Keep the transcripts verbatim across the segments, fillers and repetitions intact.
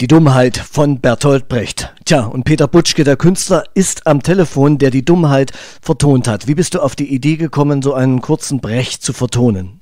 Die Dummheit von Bertolt Brecht. Tja, und Peter Butschke, der Künstler, ist am Telefon, der die Dummheit vertont hat. Wie bist du auf die Idee gekommen, so einen kurzen Brecht zu vertonen?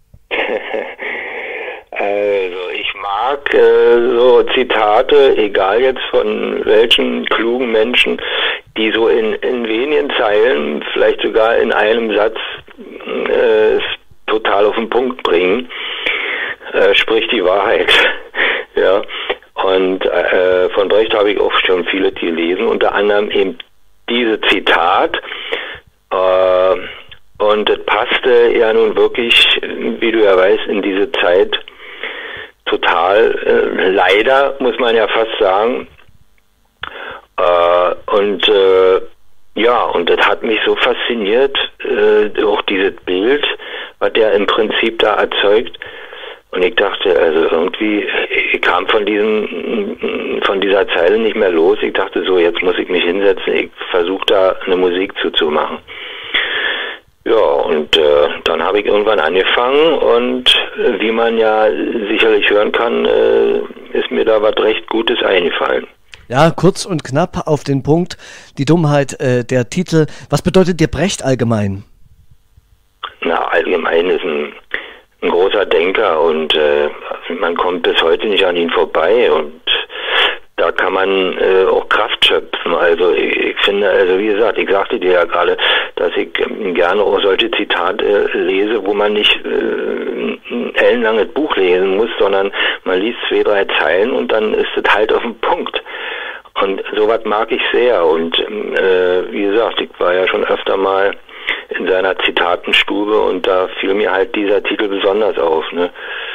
Also ich mag äh, so Zitate, egal jetzt von welchen klugen Menschen, die so in, in wenigen Zeilen, vielleicht sogar in einem Satz äh, es total auf den Punkt bringen, äh, sprich die Wahrheit. Ja. Und äh, von Brecht habe ich auch schon viele gelesen, unter anderem eben diese Zitat. Äh, und das passte ja nun wirklich, wie du ja weißt, in diese Zeit total. Äh, leider, muss man ja fast sagen. Äh, und äh, ja, und das hat mich so fasziniert, äh, auch dieses Bild, was der im Prinzip da erzeugt. Und ich dachte, also irgendwie, ich kam von diesem, von dieser Zeile nicht mehr los. Ich dachte so, jetzt muss ich mich hinsetzen, ich versuche da eine Musik zuzumachen. Ja, und äh, dann habe ich irgendwann angefangen und äh, wie man ja sicherlich hören kann, äh, ist mir da was recht Gutes eingefallen. Ja, kurz und knapp auf den Punkt, die Dummheit, äh, der Titel. Was bedeutet dir Brecht allgemein? Na, allgemein ist ein ein großer Denker und äh, man kommt bis heute nicht an ihn vorbei und da kann man äh, auch Kraft schöpfen. Also ich, ich finde, also wie gesagt, ich sagte dir ja gerade, dass ich äh, gerne auch solche Zitate äh, lese, wo man nicht äh, ein ellenlanges Buch lesen muss, sondern man liest zwei, drei Zeilen und dann ist es halt auf den Punkt. Und sowas mag ich sehr und äh, wie gesagt, ich war ja schon öfter mal in seiner Zitatenstube und da fiel mir halt dieser Titel besonders auf, ne?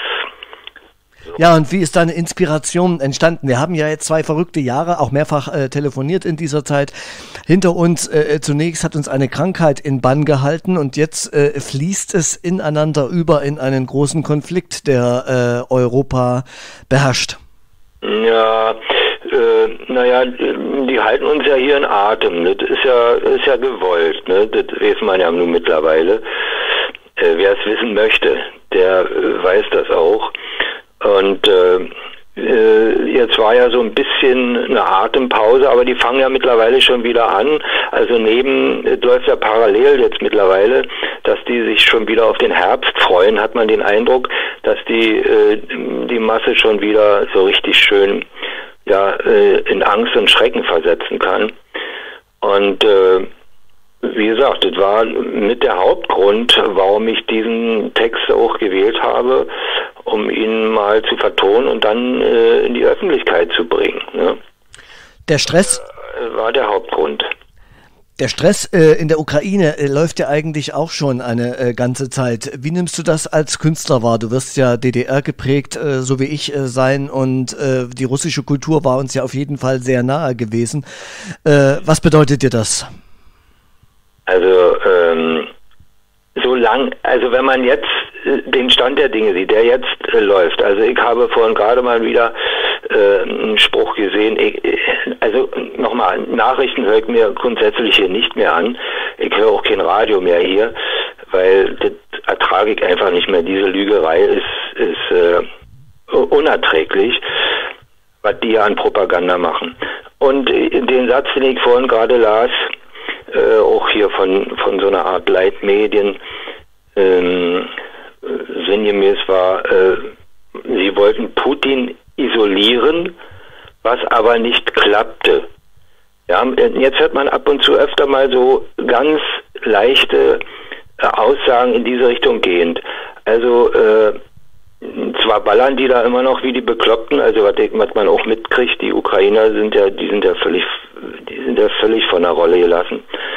So. Ja, und wie ist deine Inspiration entstanden? Wir haben ja jetzt zwei verrückte Jahre, auch mehrfach äh, telefoniert in dieser Zeit. Hinter uns äh, zunächst hat uns eine Krankheit in Bann gehalten und jetzt äh, fließt es ineinander über in einen großen Konflikt, der äh, Europa beherrscht. Ja, äh, naja, die halten uns ja hier in Atem. Das ist ja, ist ja gewollt, ne? Das weiß man ja nun mittlerweile. Äh, wer es wissen möchte, der äh, weiß das auch. Und äh, äh, jetzt war ja so ein bisschen eine Atempause, aber die fangen ja mittlerweile schon wieder an. Also neben, es läuft ja parallel jetzt mittlerweile, dass die sich schon wieder auf den Herbst freuen, hat man den Eindruck, dass die, äh, die Masse schon wieder so richtig schön ja, äh, in Angst und Schrecken versetzen kann. Und äh, wie gesagt, das war mit der Hauptgrund, warum ich diesen Text auch gewählt habe, um ihn mal zu vertonen und dann äh, in die Öffentlichkeit zu bringen. Ne? Der Stress äh, war der Hauptgrund. Der Stress äh, in der Ukraine äh, läuft ja eigentlich auch schon eine äh, ganze Zeit. Wie nimmst du das als Künstler wahr? Du wirst ja D D R geprägt, äh, so wie ich äh, sein und äh, die russische Kultur war uns ja auf jeden Fall sehr nahe gewesen. Äh, was bedeutet dir das? Also ähm, so lang, also wenn man jetzt äh, den Stand der Dinge sieht, der jetzt äh, läuft, also ich habe vorhin gerade mal wieder äh, einen Spruch gesehen, ich, also nochmal, Nachrichten höre ich mir grundsätzlich hier nicht mehr an, ich höre auch kein Radio mehr hier, weil das ertrage ich einfach nicht mehr, diese Lügerei ist, ist äh, unerträglich, was die hier an Propaganda machen. Und äh, den Satz, den ich vorhin gerade las, Äh, auch hier von, von so einer Art Leitmedien ähm, sinngemäß war, äh, sie wollten Putin isolieren, was aber nicht klappte. Ja, jetzt hört man ab und zu öfter mal so ganz leichte äh, Aussagen in diese Richtung gehend. Also äh, zwar ballern die da immer noch wie die Bekloppten, also was, was man auch mitkriegt, die Ukrainer sind ja, die sind ja völlig, die sind ja völlig von der Rolle gelassen.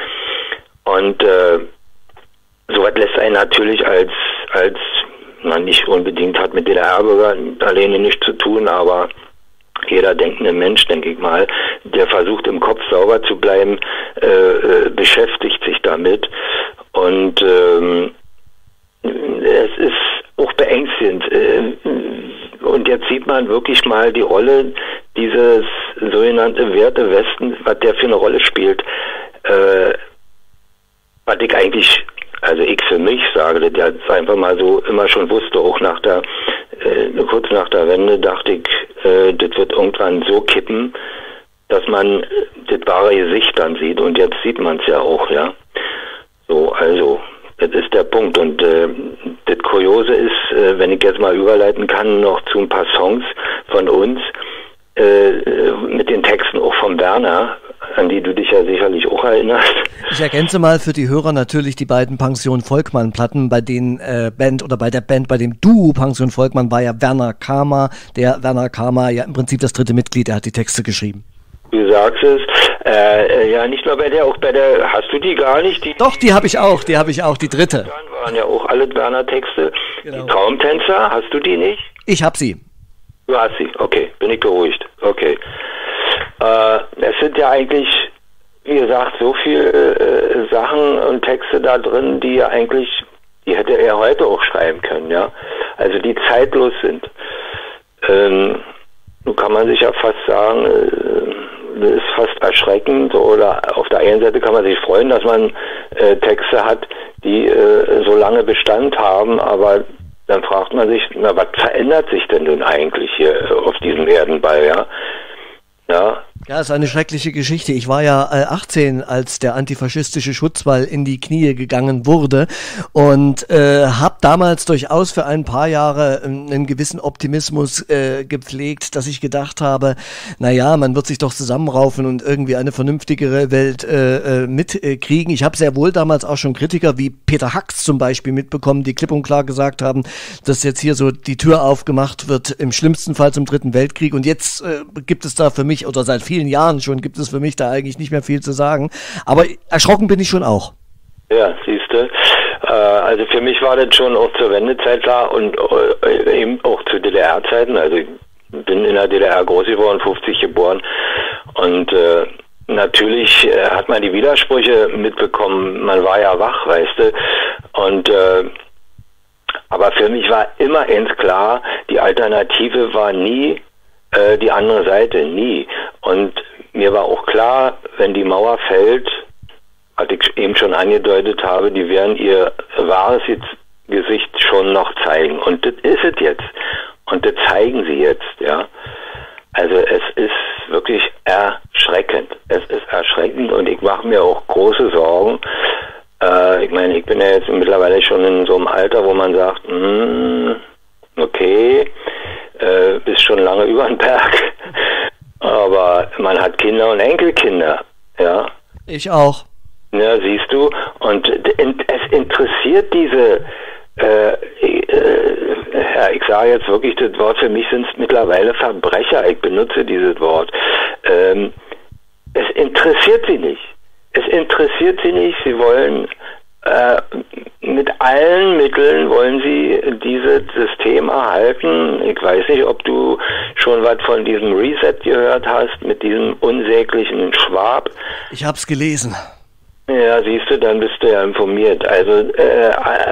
Und äh, sowas lässt einen natürlich als, als man nicht unbedingt hat mit D D R-Bürgern alleine nichts zu tun, aber jeder denkende Mensch, denke ich mal, der versucht im Kopf sauber zu bleiben, äh, äh, beschäftigt sich damit. Und ähm, es ist auch beängstigend. Und jetzt sieht man wirklich mal die Rolle dieses sogenannte Werte Westen, was der für eine Rolle spielt, äh, was ich eigentlich Also ich für mich sage, der es einfach mal so immer schon wusste, auch nach der, äh, kurz nach der Wende dachte ich, äh, das wird irgendwann so kippen, dass man das wahre Gesicht dann sieht. Und jetzt sieht man es ja auch, ja. So, also, das ist der Punkt. Und äh, das Kuriose ist, äh, wenn ich jetzt mal überleiten kann, noch zu ein paar Songs von uns, äh, mit den Texten auch von Werner, an die du dich ja sicherlich auch erinnerst. Ich ergänze mal für die Hörer natürlich die beiden Pension Volkmann Platten, bei denen äh, Band oder bei der Band, bei dem Duo Pension Volkmann war ja Werner Kamer, der Werner Kamer ja im Prinzip das dritte Mitglied, der hat die Texte geschrieben. Du sagst es, äh, ja nicht nur bei der, auch bei der, hast du die gar nicht? Die, Doch, die habe ich auch, die habe ich auch, die dritte. Dann waren ja auch alle Werner-Texte. Genau. Die Traumtänzer, hast du die nicht? Ich habe sie. Du hast sie, okay, bin ich beruhigt, okay. Äh, es sind ja eigentlich, wie gesagt, so viele äh, Sachen und Texte da drin, die ja eigentlich, die hätte er heute auch schreiben können, ja. Also die zeitlos sind. Ähm, nun kann man sich ja fast sagen, äh, das ist fast erschreckend, oder auf der einen Seite kann man sich freuen, dass man äh, Texte hat, die äh, so lange Bestand haben, aber dann fragt man sich, na, was verändert sich denn nun eigentlich hier auf diesem Erdenball, ja? Ja. Ja, ist eine schreckliche Geschichte. Ich war ja äh, achtzehn, als der antifaschistische Schutzwall in die Knie gegangen wurde und äh, habe damals durchaus für ein paar Jahre äh, einen gewissen Optimismus äh, gepflegt, dass ich gedacht habe, naja, man wird sich doch zusammenraufen und irgendwie eine vernünftigere Welt äh, äh, mitkriegen. Ich habe sehr wohl damals auch schon Kritiker wie Peter Hacks zum Beispiel mitbekommen, die klipp und klar gesagt haben, dass jetzt hier so die Tür aufgemacht wird, im schlimmsten Fall zum Dritten Weltkrieg. Und jetzt äh, gibt es da für mich, oder seit vielen Jahren schon, gibt es für mich da eigentlich nicht mehr viel zu sagen. Aber erschrocken bin ich schon auch. Ja, siehst du. Äh, also für mich war das schon auch zur Wendezeit klar und äh, eben auch zu D D R-Zeiten. Also ich bin in der D D R groß geworden, fünfzig geboren. Und äh, natürlich äh, hat man die Widersprüche mitbekommen. Man war ja wach, weißt du. Und äh, aber für mich war immer eins klar, die Alternative war nie die andere Seite, nie. Und mir war auch klar, wenn die Mauer fällt, was ich eben schon angedeutet habe, die werden ihr wahres Gesicht schon noch zeigen. Und das ist es jetzt. Und das zeigen sie jetzt, ja. Also es ist wirklich erschreckend. Es ist erschreckend und ich mache mir auch große Sorgen. Äh, ich meine, ich bin ja jetzt mittlerweile schon in so einem Alter, wo man sagt, hm, okay, Äh, bist schon lange über den Berg, aber man hat Kinder und Enkelkinder, ja. Ich auch. Ja, siehst du, und es interessiert diese, äh, äh, ja, ich sage jetzt wirklich das Wort, für mich sind es mittlerweile Verbrecher, ich benutze dieses Wort, ähm, es interessiert sie nicht, es interessiert sie nicht, sie wollen Äh, mit allen Mitteln wollen sie dieses System erhalten. Ich weiß nicht, ob du schon was von diesem Reset gehört hast, mit diesem unsäglichen Schwab. Ich hab's gelesen. Ja, siehst du, dann bist du ja informiert. Also äh,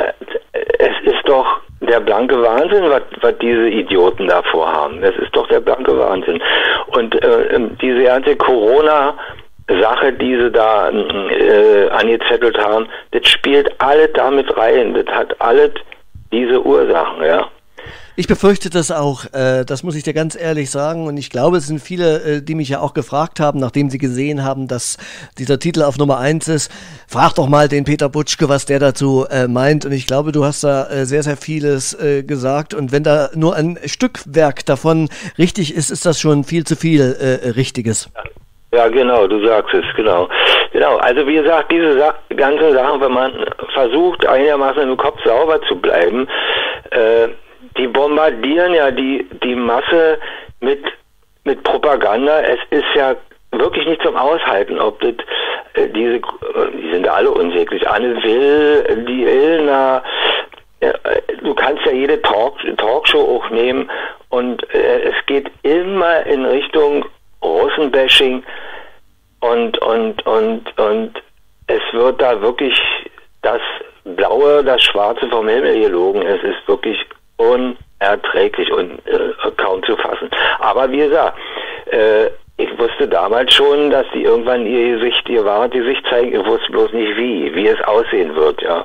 es ist doch der blanke Wahnsinn, was, was diese Idioten da vorhaben. Es ist doch der blanke Wahnsinn. Und äh, diese ganze Corona- Sache, die sie da äh, angezettelt haben, das spielt alles damit rein. Das hat alles diese Ursachen, ja. Ich befürchte das auch, äh, das muss ich dir ganz ehrlich sagen, und ich glaube, es sind viele, äh, die mich ja auch gefragt haben, nachdem sie gesehen haben, dass dieser Titel auf Nummer eins ist, frag doch mal den Peter Butschke, was der dazu äh, meint, und ich glaube, du hast da äh, sehr, sehr vieles äh, gesagt, und wenn da nur ein Stückwerk davon richtig ist, ist das schon viel zu viel äh, Richtiges. Ja. Ja, genau, du sagst es, genau. Genau, also wie gesagt, diese Sa ganzen Sachen, wenn man versucht, einigermaßen im Kopf sauber zu bleiben, äh, die bombardieren ja die, die Masse mit, mit Propaganda. Es ist ja wirklich nicht zum Aushalten, ob das, äh, diese, die sind alle unsäglich. Anne Will, die Illner, äh, du kannst ja jede Talk, Talkshow auch nehmen, und äh, es geht immer in Richtung Russenbashing, und, und, und, und es wird da wirklich das Blaue, das Schwarze vom Himmel gelogen. Es ist wirklich unerträglich und äh, kaum zu fassen. Aber wie gesagt, äh, ich wusste damals schon, dass die irgendwann ihr Gesicht, ihr wahres Gesicht zeigen. Ich wusste bloß nicht wie, wie es aussehen wird, ja.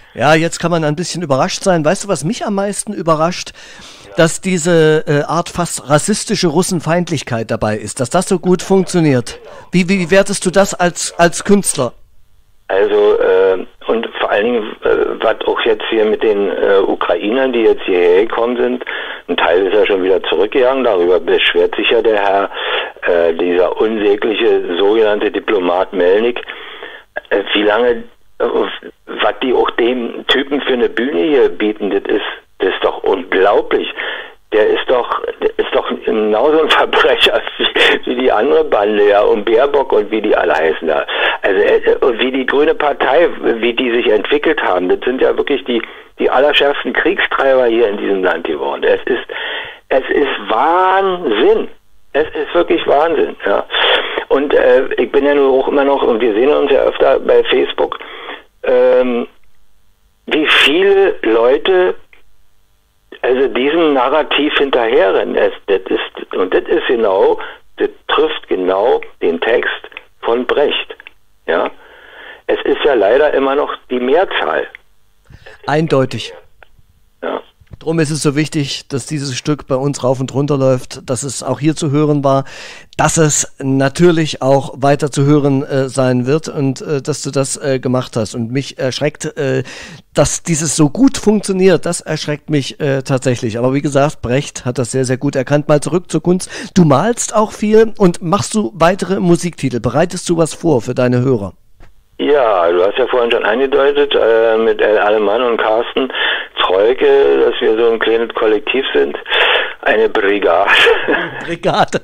Ja, jetzt kann man ein bisschen überrascht sein. Weißt du, was mich am meisten überrascht? Dass diese äh, Art fast rassistische Russenfeindlichkeit dabei ist, dass das so gut funktioniert. Wie, wie wertest du das als, als Künstler? Also, äh, und vor allen Dingen, äh, was auch jetzt hier mit den äh, Ukrainern, die jetzt hierher gekommen sind, ein Teil ist ja schon wieder zurückgegangen, darüber beschwert sich ja der Herr, äh, dieser unsägliche sogenannte Diplomat Melnik, äh, wie lange, äh, was die auch dem Typen für eine Bühne hier bieten, das ist, das ist doch unglaublich. Der ist doch, der ist doch genauso ein Verbrecher wie, wie die andere Bande, ja, und Baerbock und wie die alle heißen da. Also, und wie die Grüne Partei, wie die sich entwickelt haben, das sind ja wirklich die, die allerschärfsten Kriegstreiber hier in diesem Land geworden. Es ist, es ist Wahnsinn. Es ist wirklich Wahnsinn, ja. Und, äh, ich bin ja nur auch immer noch, und wir sehen uns ja öfter bei Facebook, ähm, wie viele Leute also diesem Narrativ hinterherrennen. Das, das ist, und das ist genau, das trifft genau den Text von Brecht. Ja, es ist ja leider immer noch die Mehrzahl. Eindeutig. Ja. Drum ist es so wichtig, dass dieses Stück bei uns rauf und runter läuft, dass es auch hier zu hören war, dass es natürlich auch weiter zu hören äh, sein wird und äh, dass du das äh, gemacht hast. Und mich erschreckt, äh, dass dieses so gut funktioniert, das erschreckt mich äh, tatsächlich. Aber wie gesagt, Brecht hat das sehr, sehr gut erkannt. Mal zurück zur Kunst. Du malst auch viel und machst du weitere Musiktitel. Bereitest du was vor für deine Hörer? Ja, du hast ja vorhin schon angedeutet, äh, mit El Alemann und Carsten Troike, dass wir so ein kleines Kollektiv sind. Eine Brigade. Brigade.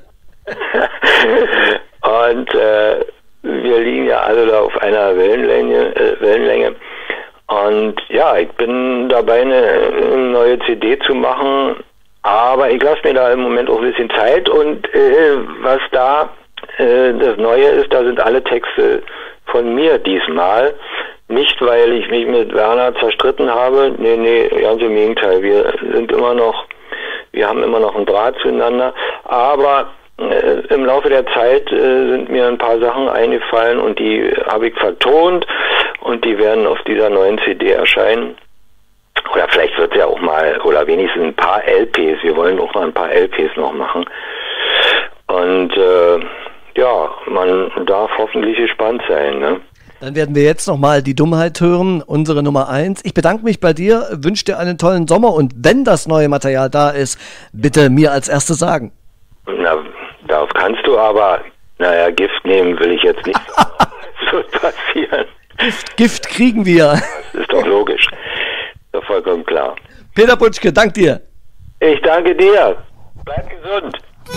Und äh, wir liegen ja alle da auf einer Wellenlänge, äh, Wellenlänge. Und ja, ich bin dabei, eine, eine neue C D zu machen, aber ich lasse mir da im Moment auch ein bisschen Zeit. Und äh, was da äh, das Neue ist, da sind alle Texte von mir diesmal. Nicht, weil ich mich mit Werner zerstritten habe. Nee, nee, ganz im Gegenteil. Wir sind immer noch, wir haben immer noch einen Draht zueinander. Aber äh, im Laufe der Zeit äh, sind mir ein paar Sachen eingefallen und die habe ich vertont und die werden auf dieser neuen C D erscheinen. Oder vielleicht wird es ja auch mal, oder wenigstens ein paar L Ps. Wir wollen auch mal ein paar L Ps noch machen. Und äh, ja, man darf hoffentlich gespannt sein, ne? Dann werden wir jetzt nochmal die Dummheit hören, unsere Nummer eins. Ich bedanke mich bei dir, wünsche dir einen tollen Sommer und wenn das neue Material da ist, bitte mir als Erstes sagen. Na, darauf kannst du aber, naja, Gift nehmen will ich jetzt nicht. Das wird passieren. Gift, Gift kriegen wir. Das ist doch logisch. Ist doch vollkommen klar. Peter Butschke, dank dir. Ich danke dir. Bleib gesund.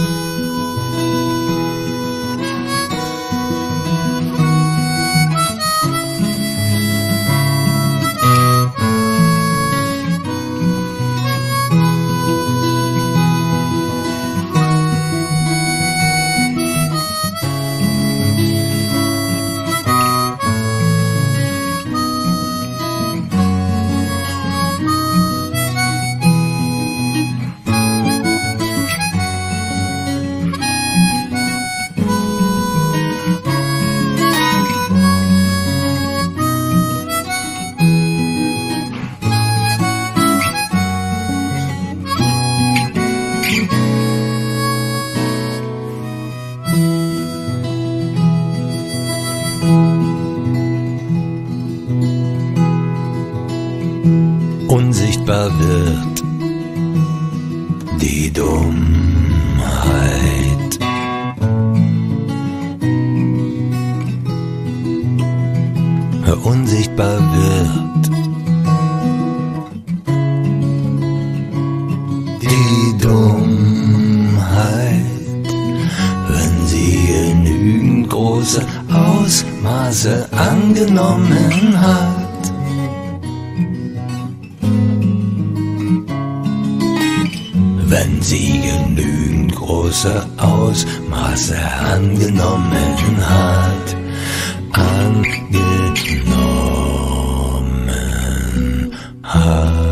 Unsichtbar wird die Dummheit. Unsichtbar wird die Dummheit, wenn sie genügend große Ausmaße angenommen hat. Wenn sie genügend große Ausmaße angenommen hat, angenommen hat.